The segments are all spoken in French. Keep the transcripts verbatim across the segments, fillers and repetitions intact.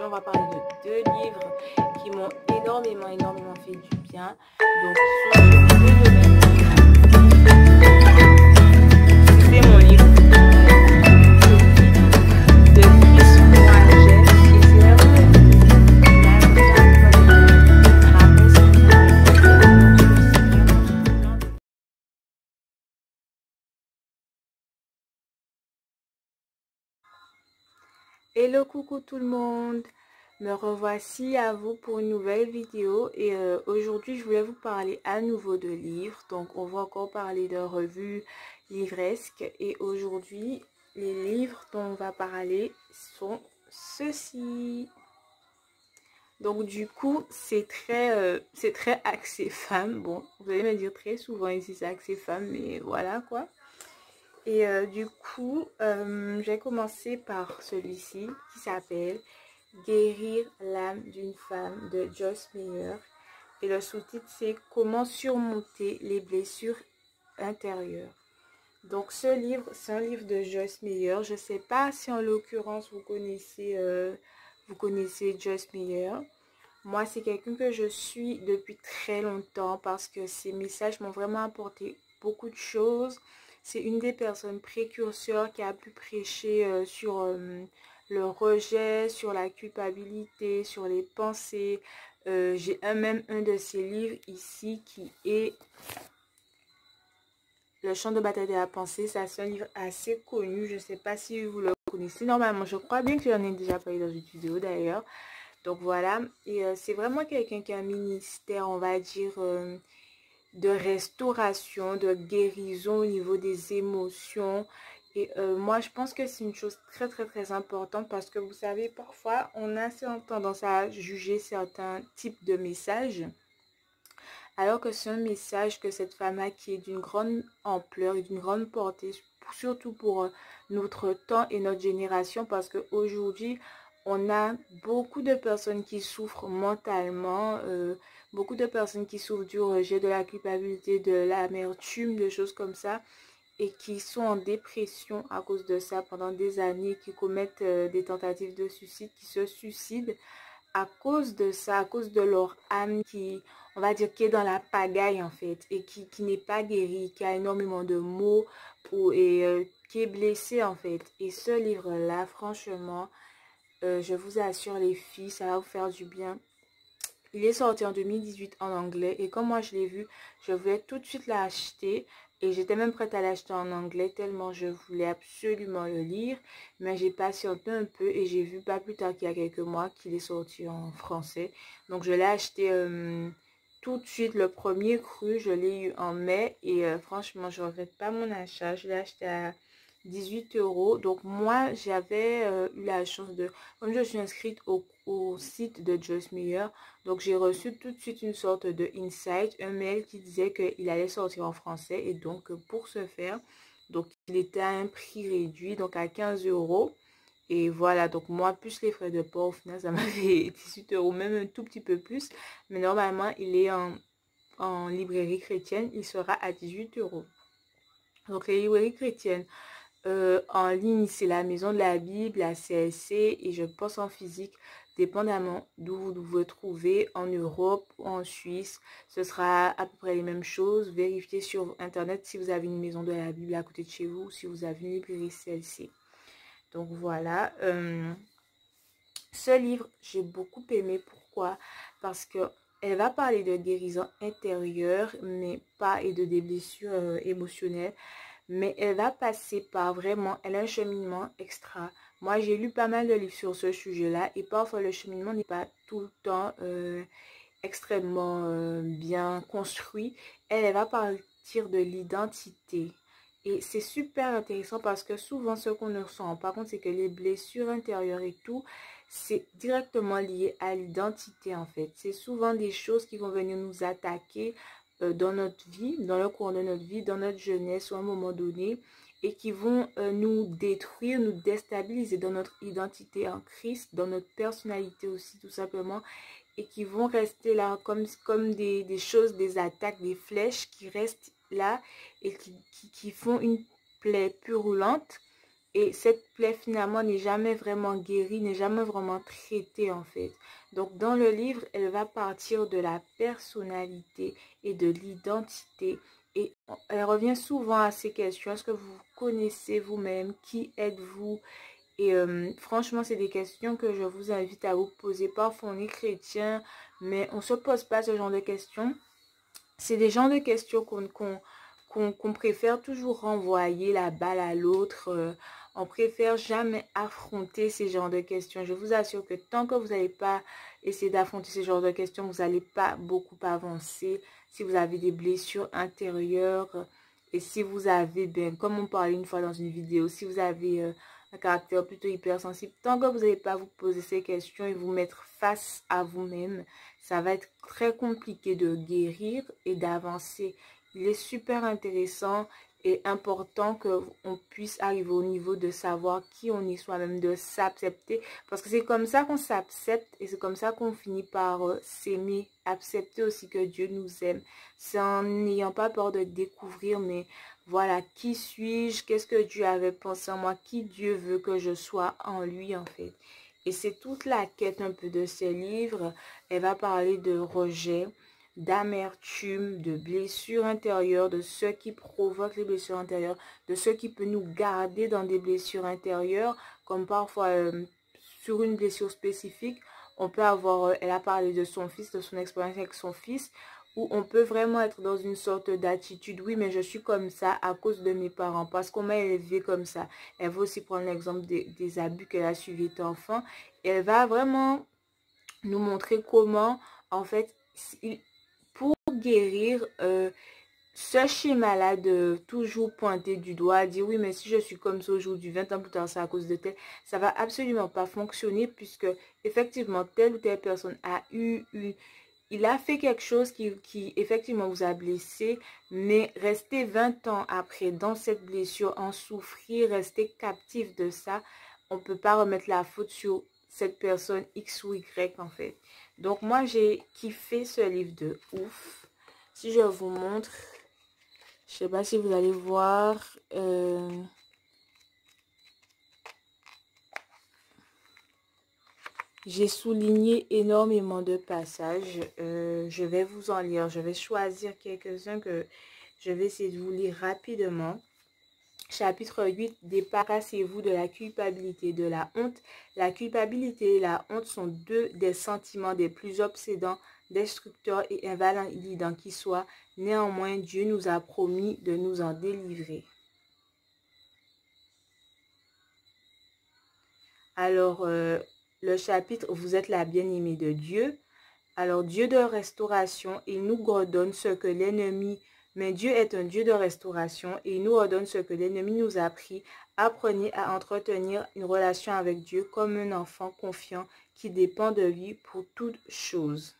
on va parler de deux livres qui m'ont énormément, énormément fait du bien. Donc, ils sont sur deux domaines. C'est mon livre de Chris Moaget. Et c'est vraiment un Hello, coucou tout le monde, me revoici à vous pour une nouvelle vidéo et euh, aujourd'hui je voulais vous parler à nouveau de livres. Donc on va encore parler de revues livresques et aujourd'hui les livres dont on va parler sont ceux-ci. Donc du coup c'est très euh, c'est très axé femme. Bon, vous allez me dire très souvent ici c'est axé femme, mais voilà quoi. Et euh, du coup, euh, j'ai commencé par celui-ci qui s'appelle Guérir l'âme d'une femme de Joyce Meyer. Et le sous-titre c'est Comment surmonter les blessures intérieures. Donc ce livre, c'est un livre de Joyce Meyer. Je ne sais pas si en l'occurrence vous connaissez, euh, vous connaissez Joyce Meyer. Moi, c'est quelqu'un que je suis depuis très longtemps parce que ses messages m'ont vraiment apporté beaucoup de choses. C'est une des personnes précurseurs qui a pu prêcher euh, sur euh, le rejet, sur la culpabilité, sur les pensées. Euh, j'ai un, même un de ses livres ici qui est Le champ de bataille de la pensée. C'est un livre assez connu. Je ne sais pas si vous le connaissez. Normalement, je crois bien que j'en ai déjà parlé dans une vidéo d'ailleurs. Donc voilà, et euh, c'est vraiment quelqu'un qui a un ministère, on va dire, euh, de restauration, de guérison au niveau des émotions. Et euh, moi, je pense que c'est une chose très, très, très importante parce que vous savez, parfois, on a tendance à juger certains types de messages. Alors que c'est un message que cette femme a qui est d'une grande ampleur et d'une grande portée, surtout pour euh, notre temps et notre génération, parce qu'aujourd'hui, on a beaucoup de personnes qui souffrent mentalement, euh, beaucoup de personnes qui souffrent du rejet, de la culpabilité, de l'amertume, de choses comme ça, et qui sont en dépression à cause de ça pendant des années, qui commettent euh, des tentatives de suicide, qui se suicident à cause de ça, à cause de leur âme qui, on va dire, qui est dans la pagaille en fait, et qui, qui n'est pas guérie, qui a énormément de maux, pour, et euh, qui est blessée en fait. Et ce livre-là, franchement, Euh, je vous assure les filles, ça va vous faire du bien. Il est sorti en deux mille dix-huit en anglais et comme moi je l'ai vu, je voulais tout de suite l'acheter et j'étais même prête à l'acheter en anglais tellement je voulais absolument le lire. Mais j'ai patienté un peu et j'ai vu pas plus tard qu'il y a quelques mois qu'il est sorti en français. Donc je l'ai acheté euh, tout de suite, le premier cru, je l'ai eu en mai et euh, franchement je ne regrette pas mon achat. Je l'ai acheté à dix-huit euros. Donc moi j'avais euh, eu la chance de, comme je suis inscrite au, au site de Joyce Meyer, donc j'ai reçu tout de suite une sorte de insight, un mail qui disait qu'il allait sortir en français. Et donc pour ce faire, donc il était à un prix réduit, donc à quinze euros. Et voilà, donc moi plus les frais de port, au final ça m'a fait dix-huit euros, même un tout petit peu plus. Mais normalement il est en, en librairie chrétienne, il sera à dix-huit euros. Donc les librairies chrétiennes Euh, en ligne, c'est la Maison de la Bible, la C L C, et je pense en physique, dépendamment d'où vous vous trouvez, en Europe ou en Suisse, ce sera à peu près les mêmes choses. Vérifiez sur Internet si vous avez une Maison de la Bible à côté de chez vous ou si vous avez une librairie C L C. Donc voilà, euh, ce livre, j'ai beaucoup aimé. Pourquoi? Parce que elle va parler de guérison intérieure, mais pas et de des blessures euh, émotionnelles. Mais elle va passer par vraiment, elle a un cheminement extra. Moi, j'ai lu pas mal de livres sur ce sujet-là et parfois le cheminement n'est pas tout le temps euh, extrêmement euh, bien construit. Elle, elle va partir de l'identité. Et c'est super intéressant parce que souvent, ce qu'on ne ressent pas compte, c'est que les blessures intérieures et tout, c'est directement lié à l'identité en fait. C'est souvent des choses qui vont venir nous attaquer dans notre vie, dans le cours de notre vie, dans notre jeunesse ou à un moment donné et qui vont euh, nous détruire, nous déstabiliser dans notre identité en Christ, dans notre personnalité aussi tout simplement et qui vont rester là comme, comme des, des choses, des attaques, des flèches qui restent là et qui, qui, qui font une plaie purulente Et cette plaie finalement n'est jamais vraiment guérie, n'est jamais vraiment traitée en fait. Donc dans le livre, elle va partir de la personnalité et de l'identité. Et elle revient souvent à ces questions. Est-ce que vous vous connaissez vous-même? Qui êtes-vous? Et euh, franchement, c'est des questions que je vous invite à vous poser. Parfois, on est chrétien, mais on ne se pose pas ce genre de questions. C'est des genres de questions qu'on qu'on, qu'on, qu'on préfère toujours renvoyer la balle à l'autre. Euh, on préfère jamais affronter ces genres de questions. Je vous assure que tant que vous n'allez pas essayer d'affronter ces genres de questions, vous n'allez pas beaucoup avancer. Si vous avez des blessures intérieures et si vous avez, ben, comme on parlait une fois dans une vidéo, si vous avez euh, un caractère plutôt hypersensible, tant que vous n'allez pas vous poser ces questions et vous mettre face à vous-même, ça va être très compliqué de guérir et d'avancer. Il est super intéressant et important qu'on puisse arriver au niveau de savoir qui on est soi-même, de s'accepter. Parce que c'est comme ça qu'on s'accepte et c'est comme ça qu'on finit par euh, s'aimer. Accepter aussi que Dieu nous aime. C'est en n'ayant pas peur de découvrir, mais voilà, qui suis-je? Qu'est-ce que Dieu avait pensé en moi? Qui Dieu veut que je sois en lui en fait? Et c'est toute la quête un peu de ces livres. Elle va parler de rejet, d'amertume, de blessures intérieures, de ce qui provoque les blessures intérieures, de ce qui peut nous garder dans des blessures intérieures, comme parfois euh, sur une blessure spécifique, on peut avoir, euh, elle a parlé de son fils, de son expérience avec son fils, où on peut vraiment être dans une sorte d'attitude, oui, mais je suis comme ça à cause de mes parents, parce qu'on m'a élevé comme ça. Elle va aussi prendre l'exemple des, des abus qu'elle a suivis étant enfant, et elle va vraiment nous montrer comment, en fait, pour guérir euh, ce schéma-là de toujours pointer du doigt, dire oui, mais si je suis comme ça aujourd'hui, vingt ans plus tard, c'est à cause de tel, ça va absolument pas fonctionner puisque effectivement, telle ou telle personne a eu une... Il a fait quelque chose qui, qui effectivement vous a blessé, mais rester vingt ans après dans cette blessure, en souffrir, rester captif de ça, on ne peut pas remettre la faute sur cette personne X ou Y en fait. Donc moi j'ai kiffé ce livre de ouf. Si je vous montre, je sais pas si vous allez voir. Euh, j'ai souligné énormément de passages. Euh, je vais vous en lire. Je vais choisir quelques-uns que je vais essayer de vous lire rapidement. Chapitre huit, débarrassez-vous de la culpabilité, de la honte. La culpabilité et la honte sont deux des sentiments des plus obsédants, destructeurs et invalidants qui soient. Néanmoins, Dieu nous a promis de nous en délivrer. Alors, euh, le chapitre, vous êtes la bien-aimée de Dieu. Alors, Dieu de restauration, il nous redonne ce que l'ennemi... Mais Dieu est un Dieu de restauration et il nous redonne ce que l'ennemi nous a pris. Apprenez à entretenir une relation avec Dieu comme un enfant confiant qui dépend de lui pour toute chose.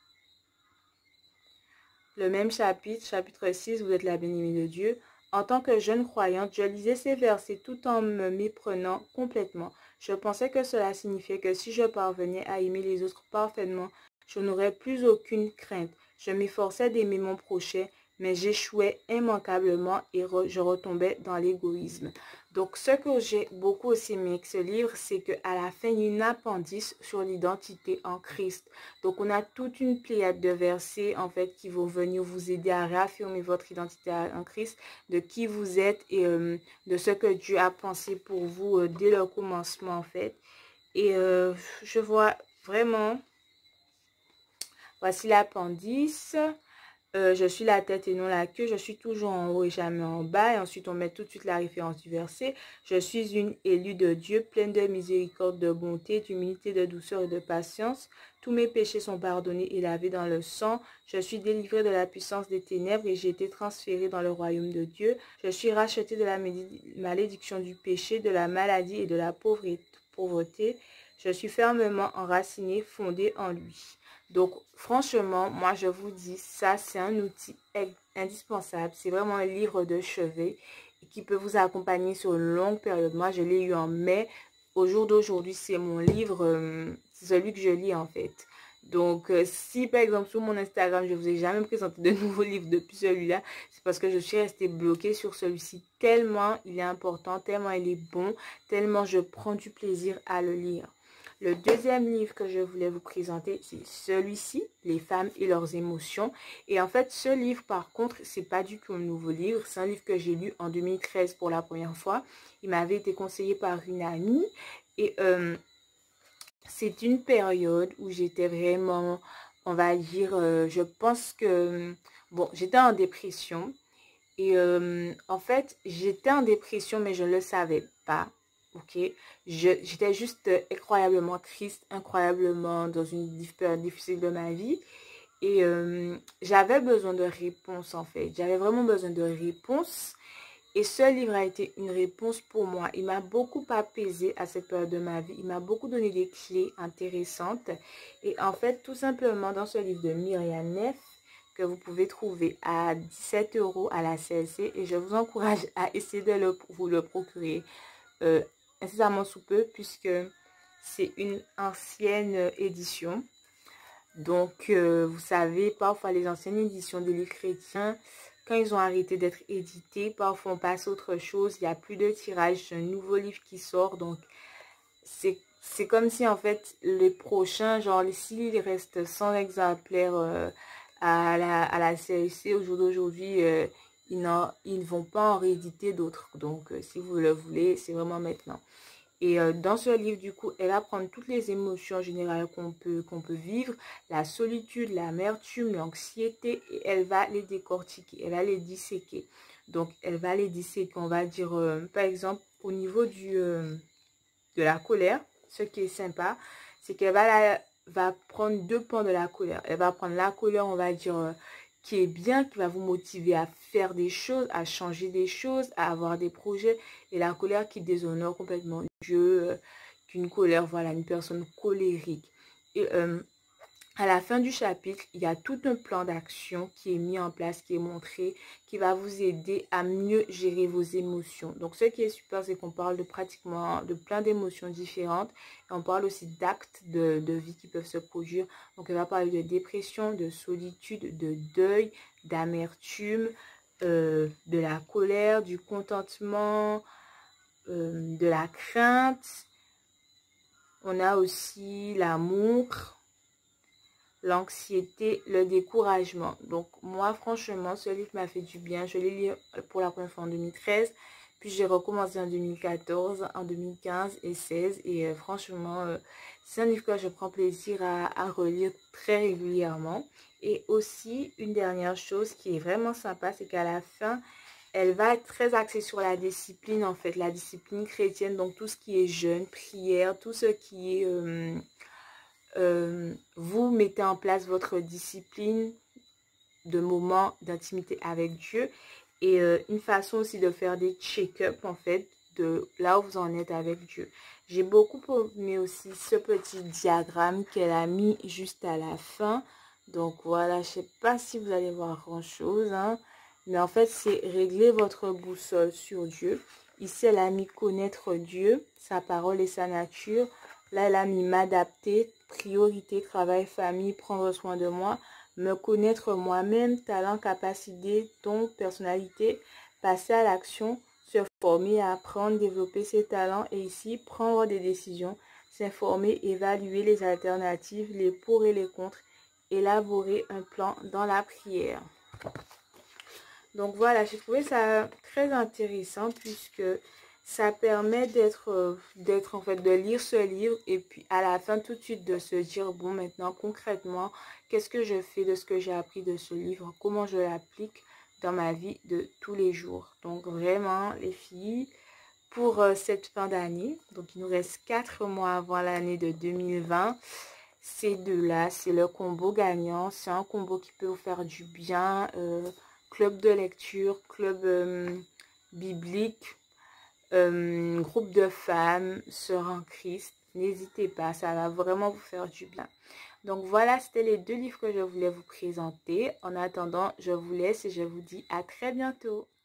Le même chapitre, chapitre six, vous êtes la bien-aimée de Dieu. En tant que jeune croyante, je lisais ces versets tout en me méprenant complètement. Je pensais que cela signifiait que si je parvenais à aimer les autres parfaitement, je n'aurais plus aucune crainte. Je m'efforçais d'aimer mon prochain, mais j'échouais immanquablement et re, je retombais dans l'égoïsme. Donc, ce que j'ai beaucoup aussi aimé avec ce livre, c'est qu'à la fin, il y a une appendice sur l'identité en Christ. Donc, on a toute une pléiade de versets, en fait, qui vont venir vous aider à réaffirmer votre identité en Christ, de qui vous êtes et euh, de ce que Dieu a pensé pour vous euh, dès le commencement, en fait. Et euh, je vois vraiment, voici l'appendice. Euh, je suis la tête et non la queue, je suis toujours en haut et jamais en bas. Et ensuite, on met tout de suite la référence du verset. Je suis une élue de Dieu, pleine de miséricorde, de bonté, d'humilité, de douceur et de patience. Tous mes péchés sont pardonnés et lavés dans le sang. Je suis délivrée de la puissance des ténèbres et j'ai été transférée dans le royaume de Dieu. Je suis rachetée de la malédiction du péché, de la maladie et de la pauvreté. Je suis fermement enracinée, fondée en lui. Donc, franchement, moi, je vous dis, ça, c'est un outil indispensable. C'est vraiment un livre de chevet qui peut vous accompagner sur une longue période. Moi, je l'ai eu en mai. Au jour d'aujourd'hui, c'est mon livre, euh, c'est celui que je lis, en fait. Donc, euh, si par exemple sur mon Instagram, je ne vous ai jamais présenté de nouveaux livres depuis celui-là, c'est parce que je suis restée bloquée sur celui-ci tellement il est important, tellement il est bon, tellement je prends du plaisir à le lire. Le deuxième livre que je voulais vous présenter, c'est celui-ci, Les femmes et leurs émotions. Et en fait, ce livre, par contre, c'est pas du tout un nouveau livre. C'est un livre que j'ai lu en deux mille treize pour la première fois. Il m'avait été conseillé par une amie. Et euh, c'est une période où j'étais vraiment, on va dire, euh, je pense que, bon, j'étais en dépression. Et euh, en fait, j'étais en dépression, mais je ne le savais pas. Ok, j'étais juste incroyablement triste, incroyablement dans une période difficile de ma vie. Et euh, j'avais besoin de réponses en fait. J'avais vraiment besoin de réponses. Et ce livre a été une réponse pour moi. Il m'a beaucoup apaisé à cette période de ma vie. Il m'a beaucoup donné des clés intéressantes. Et en fait, tout simplement, dans ce livre de Myriam Neff, que vous pouvez trouver à dix-sept euros à la C L C. Et je vous encourage à essayer de le, vous le procurer euh, incessamment sous peu, puisque c'est une ancienne édition. Donc, euh, vous savez, parfois les anciennes éditions de livres chrétiens, quand ils ont arrêté d'être édités, parfois on passe à autre chose. Il n'y a plus de tirage, c'est un nouveau livre qui sort. Donc, c'est comme si en fait, les prochains, genre, s'il reste cent exemplaires euh, à, la, à la C L C au jour d'aujourd'hui, euh, ils, ils ne vont pas en rééditer d'autres. Donc, euh, si vous le voulez, c'est vraiment maintenant. Et euh, dans ce livre, du coup, elle va prendre toutes les émotions générales qu'on peut, qu'on peut vivre, la solitude, l'amertume, l'anxiété, et elle va les décortiquer, elle va les disséquer. Donc, elle va les disséquer, on va dire, euh, par exemple, au niveau du, euh, de la colère, ce qui est sympa, c'est qu'elle va, la, va prendre deux pans de la colère. Elle va prendre la colère, on va dire, euh, qui est bien, qui va vous motiver à faire des choses, à changer des choses, à avoir des projets. Et la colère qui déshonore complètement Dieu, euh, qu'une colère, voilà, une personne colérique. Et euh, à la fin du chapitre, il y a tout un plan d'action qui est mis en place, qui est montré, qui va vous aider à mieux gérer vos émotions. Donc, ce qui est super, c'est qu'on parle de pratiquement de plein d'émotions différentes. Et on parle aussi d'actes de, de vie qui peuvent se produire. Donc, on va parler de dépression, de solitude, de deuil, d'amertume, euh, de la colère, du contentement, euh, de la crainte. On a aussi l'amour, l'anxiété, le découragement. Donc, moi, franchement, ce livre m'a fait du bien. Je l'ai lu pour la première fois en deux mille treize. Puis, j'ai recommencé en deux mille quatorze, en deux mille quinze et deux mille seize. Et euh, franchement, euh, c'est un livre que je prends plaisir à, à relire très régulièrement. Et aussi, une dernière chose qui est vraiment sympa, c'est qu'à la fin, elle va être très axée sur la discipline, en fait. La discipline chrétienne, donc tout ce qui est jeûne, prière, tout ce qui est... Euh, Euh, vous mettez en place votre discipline de moments d'intimité avec Dieu et euh, une façon aussi de faire des check-up en fait de là où vous en êtes avec Dieu. J'ai beaucoup aimé aussi ce petit diagramme qu'elle a mis juste à la fin. Donc voilà, je sais pas si vous allez voir grand chose, hein, mais en fait c'est régler votre boussole sur Dieu. Ici elle a mis connaître Dieu, sa parole et sa nature. Là, elle a mis m'adapter, priorité, travail, famille, prendre soin de moi, me connaître moi-même, talent, capacité, ton, personnalité, passer à l'action, se former, apprendre, développer ses talents et ici, prendre des décisions, s'informer, évaluer les alternatives, les pour et les contre, élaborer un plan dans la prière. Donc voilà, j'ai trouvé ça très intéressant puisque ça permet d'être, euh, d'être en fait, de lire ce livre et puis à la fin tout de suite de se dire, bon maintenant concrètement, qu'est-ce que je fais de ce que j'ai appris de ce livre, comment je l'applique dans ma vie de tous les jours. Donc vraiment les filles, pour euh, cette fin d'année, donc il nous reste quatre mois avant l'année de deux mille vingt, ces deux-là, c'est le combo gagnant, c'est un combo qui peut vous faire du bien, euh, club de lecture, club euh, biblique, Euh, groupe de femmes, sœurs en Christ, n'hésitez pas, ça va vraiment vous faire du bien. Donc voilà, c'était les deux livres que je voulais vous présenter. En attendant, je vous laisse et je vous dis à très bientôt.